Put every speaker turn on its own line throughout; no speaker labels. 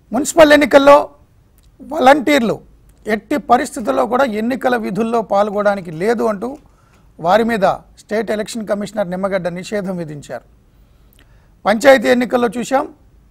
Municipal ఎన్నికల్లో వాలంటీర్లు ఎట్టి పరిస్థితుల్లో కూడా ఎన్నికల విధుల్లో పాల్గొనడానికి లేదు అంటూ వారి మీద స్టేట్ ఎలక్షన్ కమిషనర్ నిమ్మగడ్డ నిషేధం విధించారు. పంచాయతీ ఎన్నికల్లో చూశాం,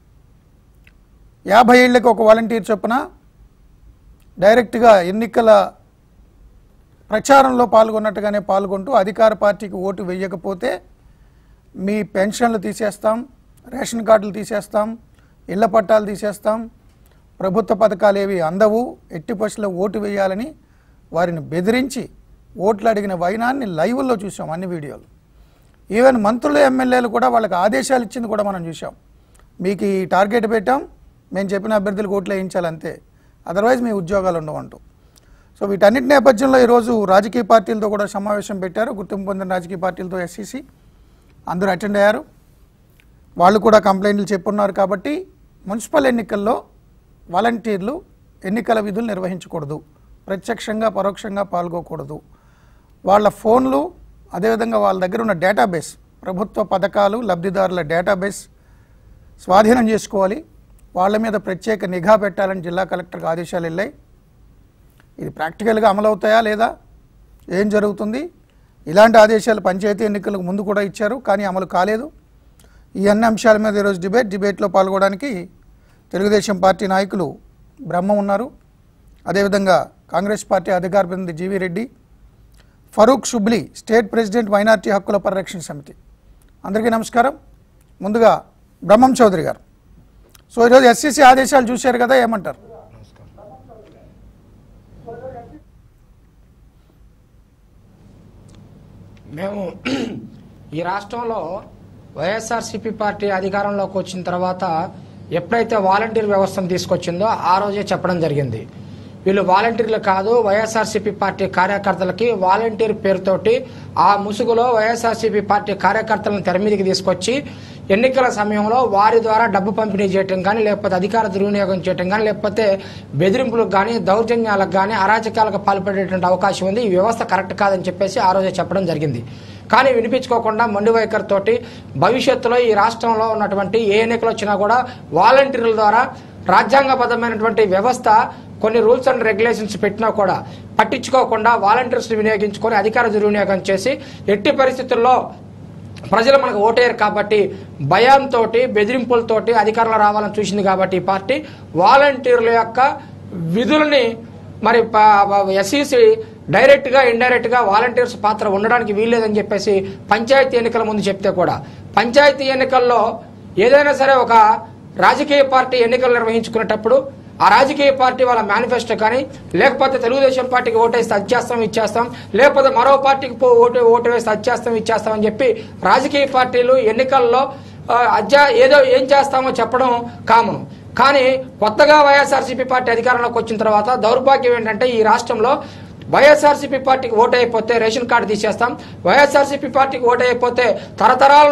50 ఏళ్లకు ఒక వాలంటీర్ చొప్పున డైరెక్ట్గా ఎన్నికల ప్రచారంలో పాల్గొన్నట్టుగానే పాల్గొంటూ అధికార పార్టీకి ఓటు వేయకపోతే మీ పెన్షన్లు తీసేస్తాం, రేషన్ కార్డులు తీసేస్తాం, ఇళ్ల పట్టాలు తీసేస్తాం, ప్రభుత్వ పథకాలు ఏవి అందవు, ఎట్టి పరిస్థితుల్లో ఓటు వేయాలని వారిని బెదిరించి ఓట్లు అడిగిన వైనాన్ని లైవ్లో చూసాం, అన్ని వీడియోలు. ఈవెన్ మంత్రులు ఎమ్మెల్యేలు కూడా వాళ్ళకి ఆదేశాలు ఇచ్చింది కూడా మనం చూసాం. మీకు ఈ టార్గెట్ పెట్టాం, మేము చెప్పిన అభ్యర్థులకు ఓట్లు వేయించాలంతే, అదర్వైజ్ మీ ఉద్యోగాలు ఉండవంటూ. సో వీటన్నిటి నేపథ్యంలో ఈరోజు రాజకీయ పార్టీలతో కూడా సమావేశం పెట్టారు. గుర్తింపు పొందిన రాజకీయ పార్టీలతో ఎస్సీసీ అందరూ అటెండ్ అయ్యారు. వాళ్ళు కూడా కంప్లైంట్లు చెప్పున్నారు. కాబట్టి మున్సిపల్ ఎన్నికల్లో వాలంటీర్లు ఎన్నికల విధులు నిర్వహించకూడదు, ప్రత్యక్షంగా పరోక్షంగా పాల్గొకూడదు. వాళ్ళ ఫోన్లు, అదేవిధంగా వాళ్ళ దగ్గర ఉన్న డేటాబేస్, ప్రభుత్వ పథకాలు లబ్ధిదారుల డేటాబేస్ స్వాధీనం చేసుకోవాలి. వాళ్ళ మీద ప్రత్యేక నిఘా పెట్టాలని జిల్లా కలెక్టర్కి ఆదేశాలు వెళ్ళాయి. ఇది ప్రాక్టికల్గా అమలవుతాయా లేదా, ఏం జరుగుతుంది? ఇలాంటి ఆదేశాలు పంచాయతీ ఎన్నికలకు ముందు కూడా ఇచ్చారు, కానీ అమలు కాలేదు. ఈ అన్ని అంశాల మీద ఈరోజు డిబేట్లో పాల్గొనడానికి తెలుగుదేశం పార్టీ నాయకులు బ్రహ్మ ఉన్నారు, అదేవిధంగా కాంగ్రెస్ పార్టీ అధికార ప్రతినిధి GV Reddy, Farooq Shubli state president minority హక్కుల పరిరక్షణ సమితి. అందరికీ నమస్కారం. ముందుగా బ్రహ్మం చౌదరి గారు, సో ఈరోజు ఎస్సీసీ ఆదేశాలు చూశారు కదా, ఏమంటారు?
మేము ఈ రాష్ట్రంలో వైఎస్ఆర్సీపీ పార్టీ అధికారంలోకి వచ్చిన తర్వాత ఎప్పుడైతే వాలంటీర్ వ్యవస్థను తీసుకొచ్చిందో ఆ రోజే చెప్పడం జరిగింది, వీళ్ళు వాలంటీర్లు కాదు, వైఎస్ఆర్సీపీ పార్టీ కార్యకర్తలకి వాలంటీర్ పేరుతోటి ఆ ముసుగులో వైఎస్ఆర్సీపీ పార్టీ కార్యకర్తలను తెర మీదకి తీసుకొచ్చి ఎన్నికల సమయంలో వారి ద్వారా డబ్బు పంపిణీ చేయటం కానీ, లేకపోతే అధికార దుర్వినియోగం చేయటం కానీ, లేకపోతే బెదిరింపులకు కానీ, దౌర్జన్యాలకు కానీ, అరాచకాలకు పాల్పడేటువంటి అవకాశం ఉంది. ఈ వ్యవస్థ కరెక్ట్ కాదని చెప్పేసి ఆ రోజే చెప్పడం జరిగింది. కానీ వినిపించుకోకుండా మొండి వైఖరితోటి భవిష్యత్తులో ఈ రాష్ట్రంలో ఉన్నటువంటి ఏ ఎన్నికలు వచ్చినా కూడా వాలంటీర్ల ద్వారా రాజ్యాంగబద్ధమైనటువంటి వ్యవస్థ కొన్ని రూల్స్ అండ్ రెగ్యులేషన్స్ పెట్టినా కూడా పట్టించుకోకుండా వాలంటీర్స్ని వినియోగించుకొని అధికార దుర్వినియోగం చేసి ఎట్టి పరిస్థితుల్లో ప్రజలు మనకు ఓటేయరు కాబట్టి భయంతో, బెదిరింపులతోటి అధికారంలో రావాలని చూసింది. కాబట్టి ఈ పార్టీ వాలంటీర్ల యొక్క విధులని మరి ఎస్సీసీ డైరెక్ట్గా ఇండైరెక్ట్గా వాలంటీర్స్ పాత్ర ఉండడానికి వీల్లేదని చెప్పేసి పంచాయతీ ఎన్నికల ముందు చెప్తే కూడా, పంచాయతీ ఎన్నికల్లో ఏదైనా సరే ఒక రాజకీయ పార్టీ ఎన్నికలు నిర్వహించుకునేటప్పుడు ఆ రాజకీయ పార్టీ వాళ్ళ మేనిఫెస్టో కానీ, లేకపోతే తెలుగుదేశం పార్టీకి ఓటేస్తే అది చేస్తాం ఇచ్చేస్తాం, లేకపోతే మరో పార్టీకి ఓటు వేస్తే అది చేస్తాం ఇచ్చేస్తాం అని చెప్పి రాజకీయ పార్టీలు ఎన్నికల్లో ఏదో ఏం చేస్తామో చెప్పడం కామన్. కానీ కొత్తగా వైఎస్ఆర్సీపీ పార్టీ అధికారంలోకి వచ్చిన తర్వాత దౌర్భాగ్యం ఏంటంటే ఈ రాష్ట్రంలో వైఎస్ఆర్సీపీ పార్టీకి ఓటు అయిపోతే రేషన్ కార్డు తీసేస్తాం, వైఎస్ఆర్సీపీ పార్టీకి ఓటు అయిపోతే తరతరాల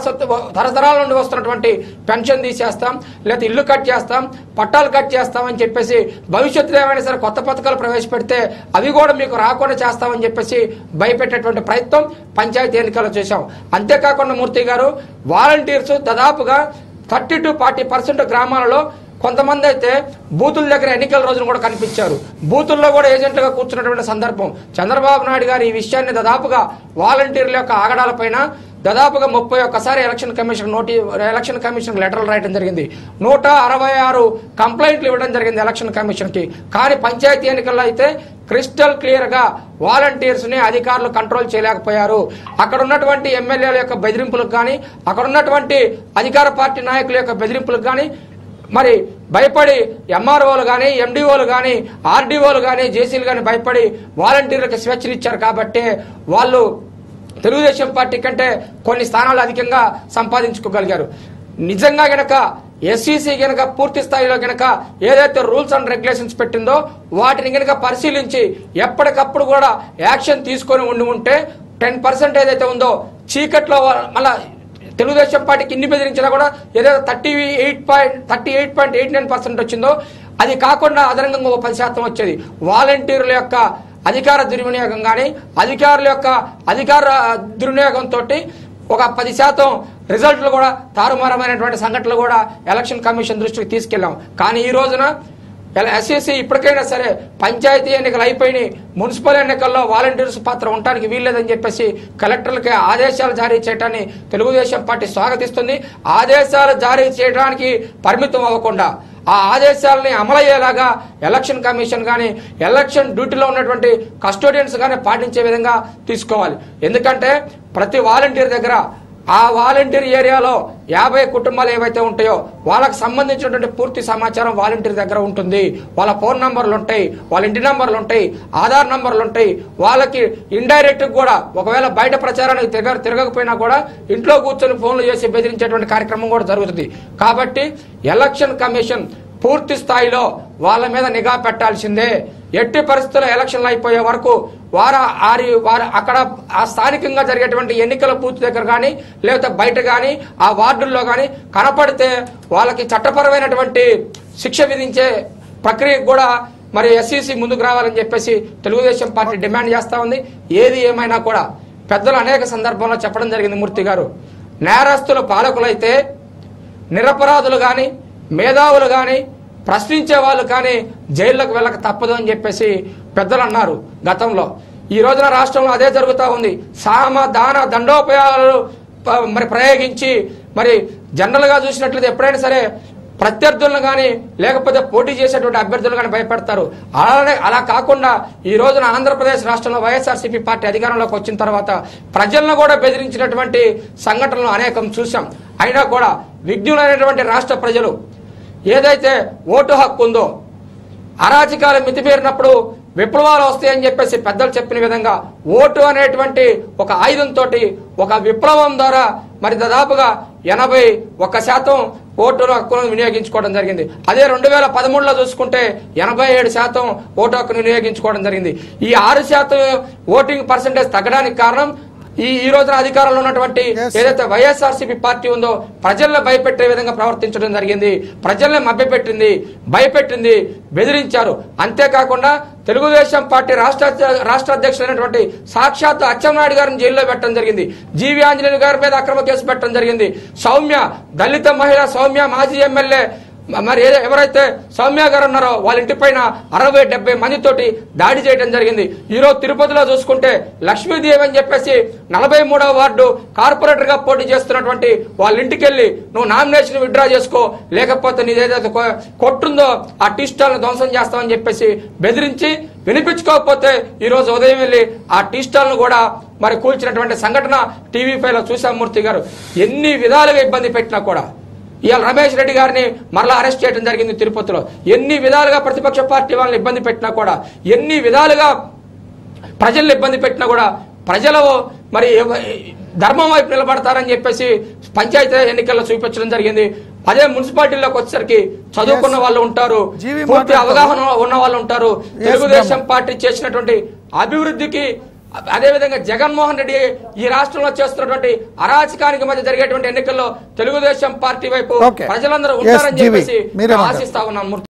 నుండి వస్తున్నటువంటి పెన్షన్ తీసేస్తాం, లేదా ఇల్లు కట్ చేస్తాం, పట్టాలు కట్ చేస్తాం అని చెప్పేసి భవిష్యత్తులో ఏమైనా సరే కొత్త పథకాలు ప్రవేశపెడితే అవి కూడా మీకు రాకుండా చేస్తామని చెప్పేసి భయపెట్టేటువంటి ప్రయత్నం పంచాయతీ ఎన్నికల్లో చేశాం. అంతేకాకుండా మూర్తి గారు, వాలంటీర్స్ దాదాపుగా 30 to 40% గ్రామాలలో కొంతమంది అయితే బూతుల దగ్గర ఎన్నికల రోజున కూడా కనిపించారు. బూతుల్లో కూడా ఏజెంట్లుగా కూర్చున్నటువంటి సందర్భం. చంద్రబాబు నాయుడు గారు ఈ విషయాన్ని దాదాపుగా వాలంటీర్ల యొక్క ఆగడాలపైన దాదాపుగా 31 ఎలక్షన్ కమిషన్ లెటర్లు రాయడం జరిగింది. 166 కంప్లైంట్లు ఇవ్వడం జరిగింది ఎలక్షన్ కమిషన్కి. కానీ పంచాయతీ ఎన్నికల్లో అయితే క్రిస్టల్ క్లియర్గా వాలంటీర్స్ని అధికారులు కంట్రోల్ చేయలేకపోయారు. అక్కడ ఉన్నటువంటి ఎమ్మెల్యేల యొక్క బెదిరింపులకు కానీ, అక్కడ ఉన్నటువంటి అధికార పార్టీ నాయకుల యొక్క బెదిరింపులకు కానీ మరి భయపడి ఎంఆర్ఓలు కానీ, ఎండిఓలు కానీ, ఆర్డీఓలు కానీ, జేసీలు కానీ భయపడి వాలంటీర్లకు స్వేచ్ఛనిచ్చారు. కాబట్టి వాళ్ళు తెలుగుదేశం పార్టీ కంటే కొన్ని స్థానాలు అధికంగా సంపాదించుకోగలిగారు. నిజంగా గనక ఎస్సీసీ గనక పూర్తి స్థాయిలో గనక ఏదైతే రూల్స్ అండ్ రెగ్యులేషన్స్ పెట్టిందో వాటిని గనక పరిశీలించి ఎప్పటికప్పుడు కూడా యాక్షన్ తీసుకొని ఉంటే 10% ఏదైతే ఉందో చీకట్లో మళ్ళా తెలుగుదేశం పార్టీకి ఇన్ని బెదిరించినా కూడా ఏదైతే 38.89% వచ్చిందో అది కాకుండా అదనంగా 10% వచ్చేది. వాలంటీర్ల యొక్క అధికార దుర్వినియోగం కానీ, అధికారుల యొక్క అధికార దుర్వినియోగంతో ఒక 10% రిజల్ట్లు కూడా తారుమారమైనటువంటి సంఘటనలు కూడా ఎలక్షన్ కమిషన్ దృష్టికి తీసుకెళ్లాం. కానీ ఈ రోజున ఎస్ఈసి ఇప్పటికైనా సరే పంచాయతీ ఎన్నికలు అయిపోయినాయి, మున్సిపల్ ఎన్నికల్లో వాలంటీర్స్ పాత్ర ఉండడానికి వీల్లేదని చెప్పేసి కలెక్టర్లకి ఆదేశాలు జారీ చేయడాన్ని తెలుగుదేశం పార్టీ స్వాగతిస్తుంది. ఆదేశాలు జారీ చేయడానికి పరిమితం అవ్వకుండా ఆ ఆదేశాలని అమలయ్యేలాగా ఎలక్షన్ కమిషన్ కానీ ఎలక్షన్ డ్యూటీలో ఉన్నటువంటి కస్టోడియన్స్ కానీ పాటించే విధంగా తీసుకోవాలి. ఎందుకంటే ప్రతి వాలంటీర్ దగ్గర ఆ వాలంటీర్ ఏరియాలో 50 కుటుంబాలు ఏవైతే ఉంటాయో వాళ్ళకి సంబంధించినటువంటి పూర్తి సమాచారం వాలంటీర్ దగ్గర ఉంటుంది. వాళ్ళ ఫోన్ నంబర్లు ఉంటాయి, వాళ్ళ ఇంటి నంబర్లు ఉంటాయి, ఆధార్ నంబర్లు ఉంటాయి. వాళ్ళకి ఇండైరెక్ట్ కూడా ఒకవేళ బయట ప్రచారానికి తిరగకపోయినా కూడా ఇంట్లో కూర్చొని ఫోన్లు చేసి బెదిరించేటువంటి కార్యక్రమం కూడా జరుగుతుంది. కాబట్టి ఎలక్షన్ కమిషన్ పూర్తి స్థాయిలో వాళ్ళ మీద నిఘా పెట్టాల్సిందే. ఎట్టి పరిస్థితుల్లో ఎలక్షన్లు అయిపోయే వరకు వారు అక్కడ ఆ స్థానికంగా జరిగేటువంటి ఎన్నికల బూత్ దగ్గర కానీ లేకపోతే బయట కానీ ఆ వార్డుల్లో కానీ కనపడితే వాళ్ళకి చట్టపరమైనటువంటి శిక్ష విధించే ప్రక్రియకు కూడా మరి ఎస్ఈసి ముందుకు రావాలని చెప్పేసి తెలుగుదేశం పార్టీ డిమాండ్ చేస్తా ఉంది. ఏది ఏమైనా కూడా పెద్దలు అనేక సందర్భంలో చెప్పడం జరిగింది. మూర్తి గారు, నేరస్తులు పాలకులైతే నిరపరాధులు కానీ మేధావులు కానీ ప్రశ్నించే వాళ్ళు కానీ జైల్లోకి వెళ్ళక తప్పదు అని చెప్పేసి పెద్దలు అన్నారు గతంలో. ఈ రోజున రాష్ట్రంలో అదే జరుగుతూ ఉంది. సామ దాన దండోపయాలు మరి ప్రయోగించి మరి జనరల్గా చూసినట్లయితే ఎప్పుడైనా సరే ప్రత్యర్థులను కానీ లేకపోతే పోటీ చేసేటువంటి అభ్యర్థులు కానీ భయపెడతారు. అలా కాకుండా ఈ రోజున ఆంధ్రప్రదేశ్ రాష్ట్రంలో వైఎస్ఆర్సీపీ పార్టీ అధికారంలోకి వచ్చిన తర్వాత ప్రజలను కూడా బెదిరించినటువంటి సంఘటనలు అనేకం చూసాం. అయినా కూడా విజ్ఞులైనటువంటి రాష్ట్ర ప్రజలు ఏదైతే ఓటు హక్కు ఉందో అరాచకాలు మితిమీరినప్పుడు విప్లవాలు వస్తాయని చెప్పేసి పెద్దలు చెప్పిన విధంగా ఓటు అనేటువంటి ఒక ఆయుధంతో ఒక విప్లవం ద్వారా మరి దాదాపుగా 81% ఓటు హక్కును వినియోగించుకోవడం జరిగింది. అదే 2013లో చూసుకుంటే 87% ఓటు హక్కును వినియోగించుకోవడం జరిగింది. ఈ 6% ఓటింగ్ పర్సెంటేజ్ తగ్గడానికి కారణం ఈ రోజున అధికారంలో ఉన్నటువంటి ఏదైతే వైఎస్ఆర్సీపీ పార్టీ ఉందో ప్రజలను భయపెట్టే విధంగా ప్రవర్తించడం జరిగింది. ప్రజల్ని మభ్యపెట్టింది, భయపెట్టింది, బెదిరించారు. అంతేకాకుండా తెలుగుదేశం పార్టీ రాష్ట్ర అధ్యక్షులైనటువంటి సాక్షాత్ అచ్చెన్నాయుడు గారిని జైల్లో పెట్టడం జరిగింది. జీవి ఆంజనేయులు గారి మీద అక్రమ కేసు పెట్టడం జరిగింది. సౌమ్య, దళిత మహిళ సౌమ్య, మాజీ ఎమ్మెల్యే మరి ఎవరైతే సౌమ్య గారు ఉన్నారో వాళ్ళ ఇంటి పైన 60-70 మందితోటి దాడి చేయడం జరిగింది. ఈరోజు తిరుపతిలో చూసుకుంటే లక్ష్మీదేవి అని చెప్పేసి 43వ వార్డు కార్పొరేటర్ గా పోటీ చేస్తున్నటువంటి వాళ్ళ ఇంటికి వెళ్ళి నువ్వు నామినేషన్ విత్డ్రా చేసుకో, లేకపోతే నీదేదైతే కొట్టుందో ఆ టీ స్టాల్ ను ధ్వంసం చేస్తామని చెప్పేసి బెదిరించి వినిపించుకోకపోతే ఈ రోజు ఉదయం వెళ్ళి ఆ టీ స్టాల్ ను కూడా మరి కూల్చినటువంటి సంఘటన టీవీ5 లో చూసాం. మూర్తి గారు, ఎన్ని విధాలుగా ఇబ్బంది పెట్టినా కూడా ఇవాళ రమేష్ రెడ్డి గారిని మరలా అరెస్ట్ చేయడం జరిగింది తిరుపతిలో. ఎన్ని విధాలుగా ప్రతిపక్ష పార్టీ వాళ్ళని ఇబ్బంది పెట్టినా కూడా, ఎన్ని విధాలుగా ప్రజల్ని ఇబ్బంది పెట్టినా కూడా ప్రజలు మరి ధర్మం వైపు నిలబడతారని చెప్పేసి పంచాయతీ ఎన్నికల్లో చూపించడం జరిగింది. అదే మున్సిపాలిటీలోకి వచ్చేసరికి చదువుకున్న వాళ్ళు ఉంటారు, పూర్తి అవగాహన ఉన్న వాళ్ళు ఉంటారు. తెలుగుదేశం పార్టీ చేసినటువంటి అభివృద్ధికి అదేవిధంగా జగన్మోహన్ రెడ్డి ఈ రాష్ట్రంలో చేస్తున్నటువంటి అరాచకానికి మధ్య జరిగేటువంటి ఎన్నికల్లో తెలుగుదేశం పార్టీ వైపు ప్రజలందరూ ఉంటారని చెప్పేసి ఆశిస్తా ఉన్నాను.